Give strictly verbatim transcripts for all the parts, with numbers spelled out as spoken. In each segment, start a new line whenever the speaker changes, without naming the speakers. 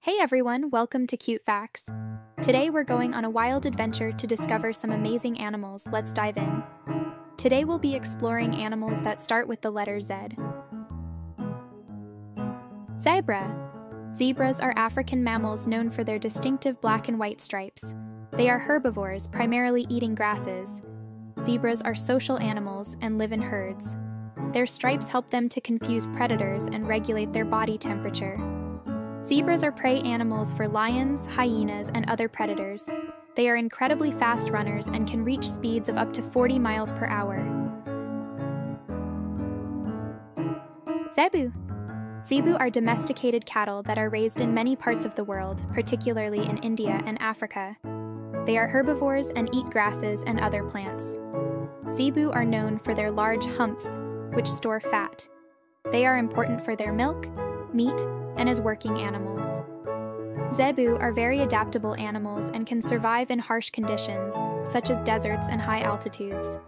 Hey everyone, welcome to Cute Facts. Today we're going on a wild adventure to discover some amazing animals. Let's dive in. Today we'll be exploring animals that start with the letter Z. Zebra. Zebras are African mammals known for their distinctive black and white stripes. They are herbivores, primarily eating grasses. Zebras are social animals and live in herds. Their stripes help them to confuse predators and regulate their body temperature. Zebras are prey animals for lions, hyenas, and other predators. They are incredibly fast runners and can reach speeds of up to forty miles per hour. Zebu. Zebu are domesticated cattle that are raised in many parts of the world, particularly in India and Africa. They are herbivores and eat grasses and other plants. Zebu are known for their large humps, which store fat. They are important for their milk, meat, and as working animals. Zebu are very adaptable animals and can survive in harsh conditions, such as deserts and high altitudes.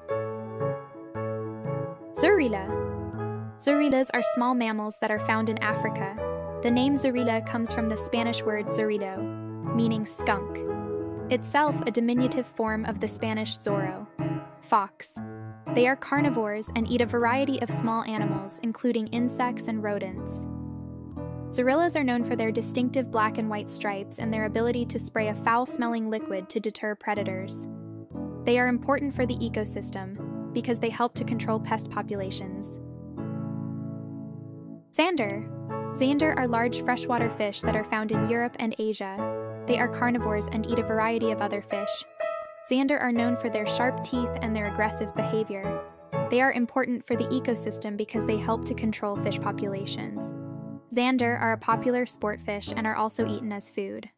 Zorilla. Zorillas are small mammals that are found in Africa. The name Zorilla comes from the Spanish word zorillo, meaning skunk, itself a diminutive form of the Spanish zorro, fox. They are carnivores and eat a variety of small animals, including insects and rodents. Zorillas are known for their distinctive black and white stripes and their ability to spray a foul-smelling liquid to deter predators. They are important for the ecosystem because they help to control pest populations. Zander. Zander are large freshwater fish that are found in Europe and Asia. They are carnivores and eat a variety of other fish. Zander are known for their sharp teeth and their aggressive behavior. They are important for the ecosystem because they help to control fish populations. Zander are a popular sport fish and are also eaten as food.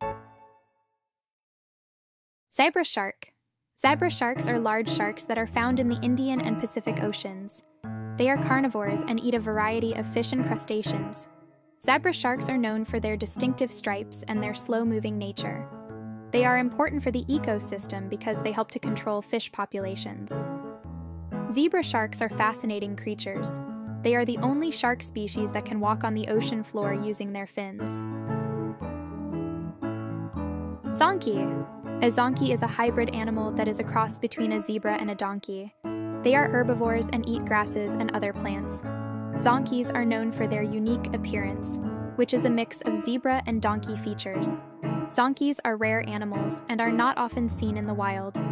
Zebra shark. Zebra sharks are large sharks that are found in the Indian and Pacific Oceans. They are carnivores and eat a variety of fish and crustaceans. Zebra sharks are known for their distinctive stripes and their slow-moving nature. They are important for the ecosystem because they help to control fish populations. Zebra sharks are fascinating creatures. They are the only shark species that can walk on the ocean floor using their fins. Zonkey. A zonkey is a hybrid animal that is a cross between a zebra and a donkey. They are herbivores and eat grasses and other plants. Zonkeys are known for their unique appearance, which is a mix of zebra and donkey features. Zonkeys are rare animals and are not often seen in the wild.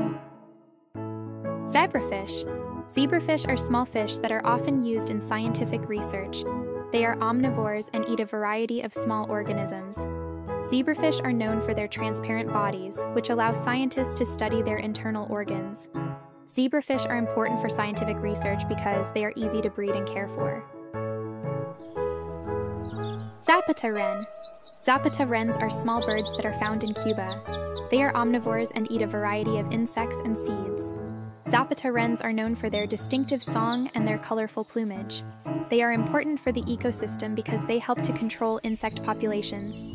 Zebrafish. Zebrafish are small fish that are often used in scientific research. They are omnivores and eat a variety of small organisms. Zebrafish are known for their transparent bodies, which allow scientists to study their internal organs. Zebrafish are important for scientific research because they are easy to breed and care for. Zapata Wren. Zapata wrens are small birds that are found in Cuba. They are omnivores and eat a variety of insects and seeds. Zapata wrens are known for their distinctive song and their colorful plumage. They are important for the ecosystem because they help to control insect populations.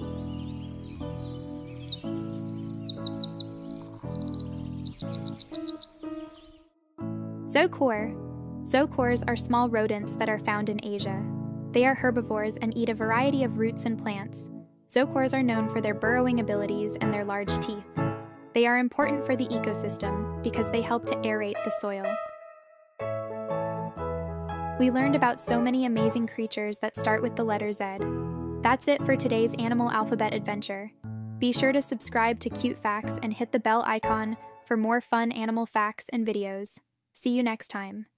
Zokor. Zokors are small rodents that are found in Asia. They are herbivores and eat a variety of roots and plants. Zokors are known for their burrowing abilities and their large teeth. They are important for the ecosystem because they help to aerate the soil. We learned about so many amazing creatures that start with the letter Z. That's it for today's Animal Alphabet adventure. Be sure to subscribe to Cute Facts and hit the bell icon for more fun animal facts and videos. See you next time.